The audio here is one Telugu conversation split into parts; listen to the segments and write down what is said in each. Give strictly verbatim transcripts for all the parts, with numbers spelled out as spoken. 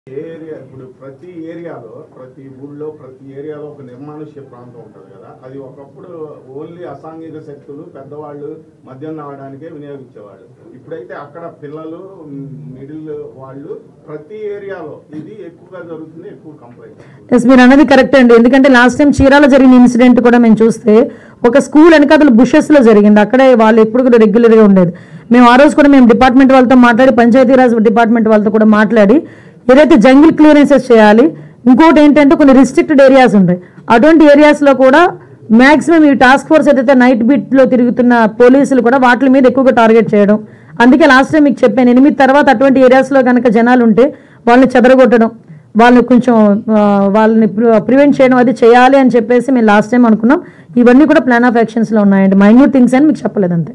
ఏరియా ఇప్పుడు ప్రతి ఏరియాలో ప్రతి ఊళ్ళో ప్రతి ఏరియాలో ఒక నిర్మానుష్య ప్రాంతం ఉంటుంది కదా, అది ఒకప్పుడు ఓన్లీ అసాంఘిక శక్తులు పెద్దవాళ్ళు మద్యం తాగడానికే వినియోగించేవాళ్ళు. ఇప్పుడైతే అక్కడ పిల్లలు మిడిల్ వాళ్ళు ప్రతి ఏరియాలో ఇది ఎక్కువగా జరుగుతుంది, ఎక్కువ కంప్లైంట్. ఎస్, మీరు అన్నది కరెక్ట్ అండి. ఎందుకంటే లాస్ట్ టైం చీరాల జరిగిన ఇన్సిడెంట్ కూడా మేము చూస్తే ఒక స్కూల్ వెనకాతల బుషెస్లో జరిగింది. అక్కడే వాళ్ళు ఎప్పుడు కూడా రెగ్యులర్గా ఉండేది. మేము ఆ రోజు కూడా మేము డిపార్ట్మెంట్ వాళ్ళతో మాట్లాడి పంచాయతీరాజ్ డిపార్ట్మెంట్ వాళ్ళతో కూడా మాట్లాడి ఏదైతే జంగిల్ క్లియరెన్సెస్ చేయాలి, ఇంకోటి ఏంటంటే కొన్ని రిస్ట్రిక్టెడ్ ఏరియాస్ ఉంటాయి, అటువంటి ఏరియాస్లో కూడా మ్యాక్సిమం ఈ టాస్క్ ఫోర్స్ ఏదైతే నైట్ బీట్లో తిరుగుతున్న పోలీసులు కూడా వాటి మీద ఎక్కువగా టార్గెట్ చేయడం. అందుకే లాస్ట్ టైం మీకు చెప్పాను, ఎనిమిది తర్వాత అటువంటి ఏరియాస్లో కనుక జనాలు ఉంటే వాళ్ళని చెదరగొట్టడం, వాళ్ళని కొంచెం వాళ్ళని ప్రివెంట్ చేయడం అది చేయాలి అని చెప్పేసి మేము లాస్ట్ టైం అనుకున్నాం. ఇవన్నీ కూడా ప్లాన్ ఆఫ్ యాక్షన్స్లో ఉన్నాయండి. మైన్యూట్ థింగ్స్ అని మీకు చెప్పలేదు అంతే.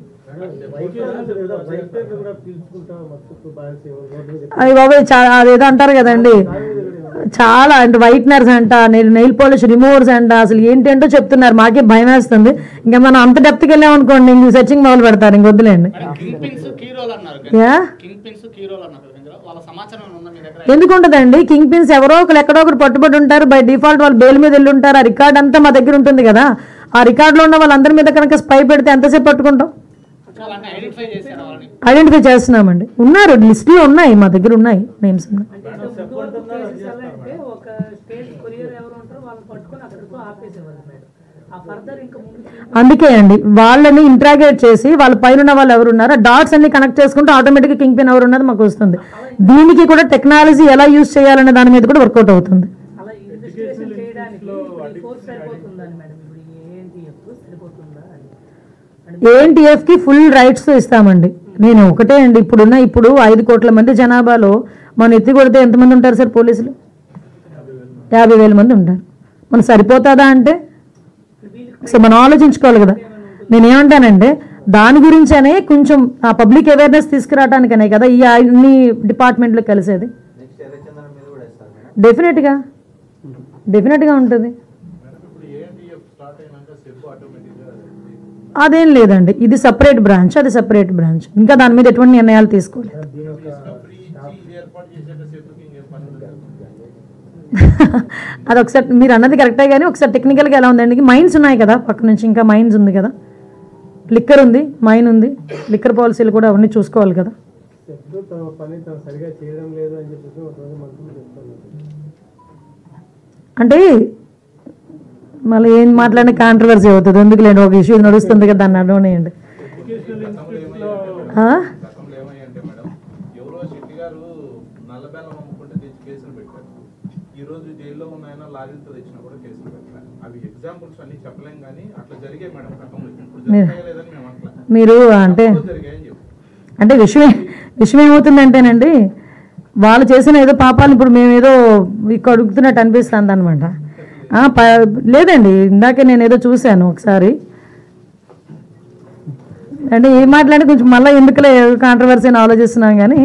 అవి బాబాయ్ చాలా అదేదో అంటారు కదండి, చాలా అంటే వైట్నర్స్ అంట, నెయిల్ పాలిష్ రిమూవర్స్ అంట, అసలు ఏంటంటో చెప్తున్నారు. మాకే భయం వేస్తుంది. ఇంకా మనం అంత డెప్త్కి వెళ్ళామనుకోండి ఇంక సెర్చింగ్ మొదలు పెడతారు, ఇంక వద్దులేండి. ఎందుకు ఉంటుందండి? కింగ్ పిన్స్ ఎవరో ఒకరు ఎక్కడో ఒకరు పట్టుబడి ఉంటారు, బై డిఫాల్ట్ వాళ్ళు బెయిల్ మీద వెళ్ళి ఉంటారు. ఆ రికార్డ్ అంతా మా దగ్గర ఉంటుంది కదా, ఆ రికార్డులో ఉన్న వాళ్ళందరి మీద కనుక స్పై పెడితే ఎంతసేపు పట్టుకుంటాం? ఐడెంటిఫై చేస్తున్నామండి, ఉన్నారు, లిస్టులో ఉన్నాయి, మా దగ్గర ఉన్నాయి నేమ్స్ ఉన్నాయి. అందుకే అండి వాళ్ళని ఇంట్రాగేట్ చేసి వాళ్ళ పైన ఉన్న వాళ్ళు ఎవరు ఉన్నారో డాట్స్ అన్ని కనెక్ట్ చేసుకుంటే ఆటోమేటిక్గా కింగ్ పిన్ ఎవరు ఉన్నది మాకు వస్తుంది. దీనికి కూడా టెక్నాలజీ ఎలా యూజ్ చేయాలనే దాని మీద కూడా వర్కౌట్ అవుతుంది. ఏఎన్టీఎఫ్కి ఫుల్ రైట్స్తో ఇస్తామండి. నేను ఒకటే అండి, ఇప్పుడున్న ఇప్పుడు ఐదు కోట్ల మంది జనాభాలో మనం ఎత్తి కొడితే ఎంతమంది ఉంటారు సార్? పోలీసులు యాభై వేల మంది ఉంటారు. మనం సరిపోతుందా అంటే సో మనం ఆలోచించుకోవాలి కదా. నేనేమంటానంటే దాని గురించనే కొంచెం ఆ పబ్లిక్ అవేర్నెస్ తీసుకురావడానికనే కదా ఈ అన్ని డిపార్ట్మెంట్లు కలిసేది. డెఫినెట్గా డెఫినెట్గా ఉంటుంది. అదేం లేదండి, ఇది సపరేట్ బ్రాంచ్, అది సపరేట్ బ్రాంచ్. ఇంకా దాని మీద ఎటువంటి నిర్ణయాలు తీసుకోలేదు. అది ఒకసారి మీరు అన్నది కరెక్టే, కానీ ఒకసారి టెక్నికల్గా ఎలా ఉందండి, మైన్స్ ఉన్నాయి కదా పక్క నుంచి, ఇంకా మైన్స్ ఉంది కదా, లిక్కర్ ఉంది, మైన్ ఉంది, లిక్కర్ పాలసీలు కూడా అవన్నీ చూసుకోవాలి కదా. అంటే మళ్ళీ ఏం మాట్లాడిన కాంట్రవర్సీ అవుతుంది, ఎందుకులేండి, ఒక ఇష్యూ నడుస్తుంది కదా దాన్ని అడవనేయండి. మీరు అంటే అంటే విషయం విషయం ఏమవుతుందంటేనండి, వాళ్ళు చేసిన ఏదో పాపాలు ఇప్పుడు మేము ఏదో ఇక్కడ అడుగుతున్నట్టు అనిపిస్తుంది అనమాట. లేదండి, ఇందాకే నేను ఏదో చూశాను ఒకసారి, అంటే ఏం మాట్లాడి కొంచెం మళ్ళీ ఎందుకులే కాంట్రవర్సీ అని ఆలోచిస్తున్నాను. కానీ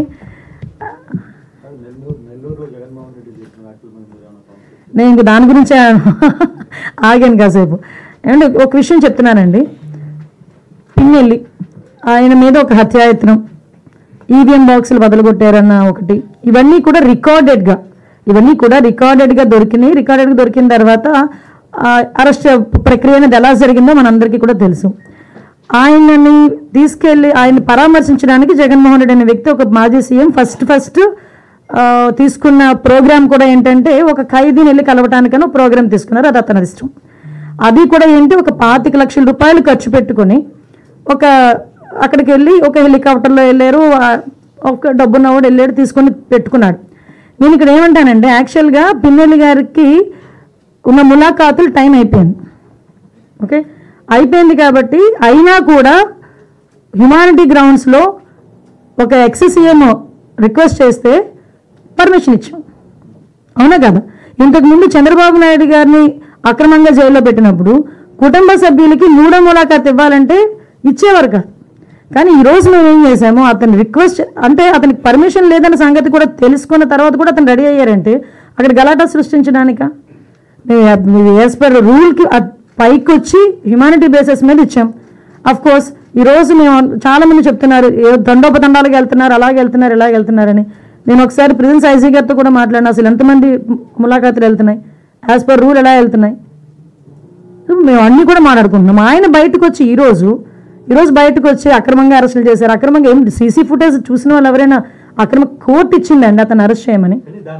నేను ఇంక దాని గురించే ఆగాను కాసేపు. ఏమంటే ఒక విషయం చెప్తున్నానండి, పిన్నెల్లి ఆయన మీద ఒక హత్యాయత్నం, ఈవీఎం బాక్సులు బదలుగొట్టారన్న ఒకటి, ఇవన్నీ కూడా రికార్డెడ్గా ఇవన్నీ కూడా రికార్డెడ్గా దొరికినాయి. రికార్డెడ్గా దొరికిన తర్వాత అరెస్ట్ ప్రక్రియ అనేది ఎలా జరిగిందో మనందరికీ కూడా తెలుసు. ఆయనని తీసుకెళ్ళి ఆయన పరామర్శించడానికి జగన్మోహన్ రెడ్డి అనే వ్యక్తి, ఒక మాజీ సీఎం, ఫస్ట్ ఫస్ట్ తీసుకున్న ప్రోగ్రామ్ కూడా ఏంటంటే ఒక ఖైదీని వెళ్ళి కలవటానికని ఒక ప్రోగ్రామ్ తీసుకున్నారు. అది అతని ఇష్టం. అది కూడా ఏంటి, ఒక పాతిక లక్షల రూపాయలు ఖర్చు పెట్టుకొని ఒక అక్కడికి వెళ్ళి ఒక హెలికాప్టర్లో వెళ్ళారు, ఒక డబ్బున్నవాడు వెళ్ళాడు, తీసుకొని పెట్టుకున్నాడు. నేను ఇక్కడ ఏమంటానంటే యాక్చువల్గా పిన్నెల్లి గారికి ఉన్న ములాఖాతులు టైం అయిపోయింది, ఓకే అయిపోయింది కాబట్టి అయినా కూడా హ్యుమానిటీ గ్రౌండ్స్లో ఒక ఎక్స్ సీఎం రిక్వెస్ట్ చేస్తే పర్మిషన్ ఇచ్చాం, అవునా కదా. ఇంతకుముందు చంద్రబాబు నాయుడు గారిని అక్రమంగా జైల్లో పెట్టినప్పుడు కుటుంబ సభ్యులకి మూడో ములాఖాతు ఇవ్వాలంటే ఇచ్చేవారు కాదు. కానీ ఈరోజు మేము ఏం చేసాము, అతని రిక్వెస్ట్ అంటే అతనికి పర్మిషన్ లేదన్న సంగతి కూడా తెలుసుకున్న తర్వాత కూడా అతను రెడీ అయ్యారంటే అక్కడ గలాటా సృష్టించడానిక? యాజ్ పర్ రూల్కి పైకి వచ్చి హ్యుమానిటీ బేసిస్ మీద ఇచ్చాం. అఫ్ కోర్స్ ఈరోజు మేము చాలామంది చెప్తున్నారు దండోపదండాలకు వెళ్తున్నారు, అలాగే వెళ్తున్నారు, ఇలాగ వెళ్తున్నారని. నేను ఒకసారి ప్రిజెన్స్ ఐజీ గారితో కూడా మాట్లాడినా, అసలు ఎంతమంది ములాఖాతులు వెళ్తున్నాయి, యాజ్ పర్ రూల్ ఎలా వెళ్తున్నాయి, మేము అన్నీ కూడా మాట్లాడుకుంటున్నాం. ఆయన బయటకు వచ్చి ఈరోజు ఈరోజు బయటకు వచ్చి అక్రమంగా అరెస్టులు చేశారు. అక్రమంగా ఏం సీసీ ఫుటేజ్ చూసిన వాళ్ళు ఎవరైనా అక్రమ కోర్టు ఇచ్చిందండి అతను అరెస్ట్ చేయమని?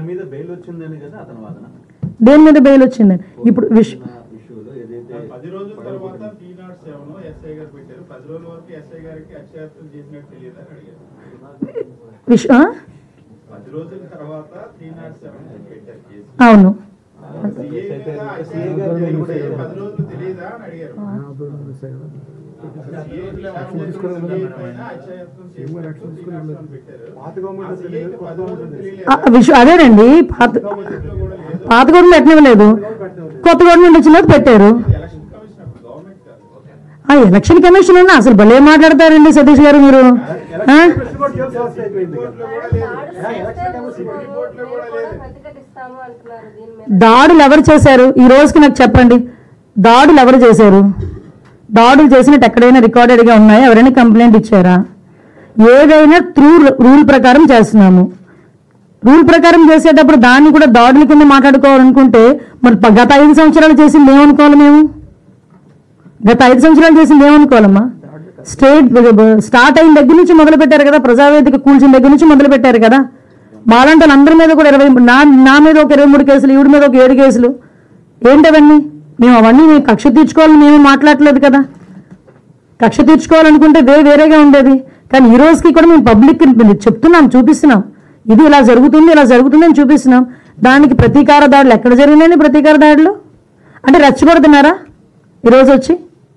దేని మీద బెయిల్ వచ్చిందండి? ఇప్పుడు విష్ విష్ అవును విషయం అదేనండి. పాత పాత గవర్నమెంట్ పెట్టనివ్వలేదు, కొత్త గవర్నమెంట్ వచ్చిన పెట్టారు. ఆ ఎలక్షన్ కమిషన్ అన్న అసలు భలే మాట్లాడతారండి సతీష్ గారు మీరు. దాడులు ఎవరు చేశారు ఈ రోజుకి నాకు చెప్పండి? దాడులు ఎవరు చేశారు? దాడులు చేసినట్టు ఎక్కడైనా రికార్డెడ్గా ఉన్నాయా? ఎవరైనా కంప్లైంట్ ఇచ్చారా? ఏదైనా త్రూ రూల్ ప్రకారం చేస్తున్నాము. రూల్ ప్రకారం చేసేటప్పుడు దాన్ని కూడా దాడుల కింద మాట్లాడుకోవాలనుకుంటే మరి గత ఐదు సంవత్సరాలు చేసింది ఏమనుకోవాలి మేము? గత ఐదు సంవత్సరాలు చేసింది ఏమనుకోవాలమ్మా? స్టేట్ స్టార్ట్ అయిన దగ్గర నుంచి మొదలు పెట్టారు కదా, ప్రజావేదిక కూల్చిన దగ్గర నుంచి మొదలు పెట్టారు కదా. మాలాంటి అందరి మీద కూడా ఇరవై నా నా మీద ఒక ఇరవై మూడు కేసులు, ఈవిడి మీద ఒక ఏడు కేసులు. ఏంటవన్నీ? మేము అవన్నీ మేము కక్ష తీర్చుకోవాలని మేము మాట్లాడలేదు కదా. కక్ష తీర్చుకోవాలనుకుంటే వేరే వేరేగా ఉండేది. కానీ ఈ రోజుకి కూడా మేము పబ్లిక్ చెప్తున్నాం, చూపిస్తున్నాం, ఇది ఇలా జరుగుతుంది ఇలా జరుగుతుంది అని చూపిస్తున్నాం. దానికి ప్రతీకార దాడులు ఎక్కడ జరిగినాయి? ప్రతీకార దాడులు అంటే రెచ్చగొడుతున్నారా ఈరోజు వచ్చి?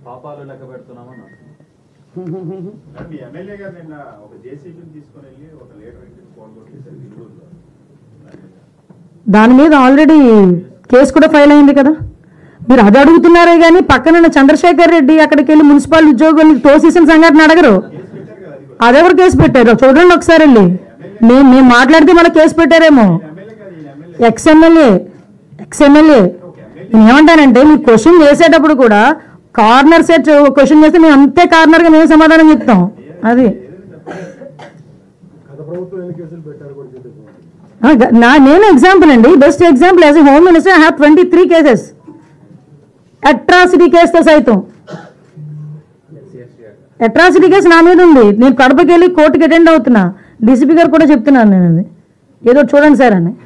దాని మీద ఆల్రెడీ కేసు కూడా ఫైల్ అయింది కదా. మీరు అది అడుగుతున్నారే కానీ పక్కన చంద్రశేఖర్ రెడ్డి అక్కడికి వెళ్ళి మున్సిపల్ ఉద్యోగుల్ని తోసేసిన సంఘటన అడగరు. అదెవరు కేసు పెట్టారు చూడండి ఒకసారి వెళ్ళి. మేము మేము మాట్లాడితే మళ్ళీ కేసు పెట్టారేమో. ఎక్స్ ఎమ్మెల్యే ఎక్స్ ఎమ్మెల్యే నేను ఏమంటానంటే మీరు క్వశ్చన్ చేసేటప్పుడు కూడా కార్నర్ సెట్ క్వశ్చన్ చేస్తే మేము అంతే కార్నర్గా మేము సమాధానం చెప్తాం. అది నా నేను ఎగ్జాంపుల్ అండి, best example. As a home minister I have twenty three cases atrocity కేసుతో సైతం. అట్రాసిటీ కేసు నా మీద ఉంది. నేను కడపకి వెళ్ళి కోర్టుకి అటెండ్ అవుతున్నా. డీసీపీ గారు కూడా చెప్తున్నాను నేను అది ఏదో చూడండి సార్ అని.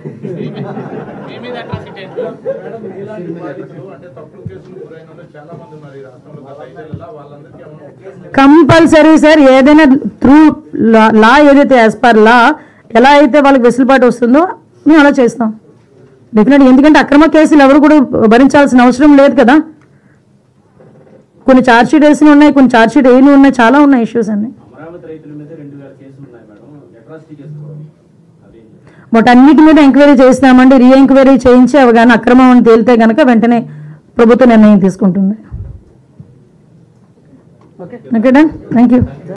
కంపల్సరీ సార్ ఏదైనా త్రూ లా ఏదైతే యాజ్ పర్ లా ఎలా అయితే వాళ్ళకి వెసులుబాటు వస్తుందో మేము అలా చేస్తాం డెఫినెట్గా. ఎందుకంటే అక్రమ కేసులు ఎవరు కూడా భరించాల్సిన అవసరం లేదు కదా. కొన్ని ఛార్జ్షీట్ వేసినవి ఉన్నాయి, కొన్ని ఛార్జ్షీట్ వేయని ఉన్నాయి, చాలా ఉన్నాయి ఇష్యూస్ అన్ని. బట్ అన్నిటి మీద ఎంక్వైరీ చేస్తామండి. రీ ఎంక్వైరీ చేయించి అవి కానీ అక్రమం అని తేలితే కనుక వెంటనే ప్రభుత్వం నిర్ణయం తీసుకుంటుంది. Okay, thank you.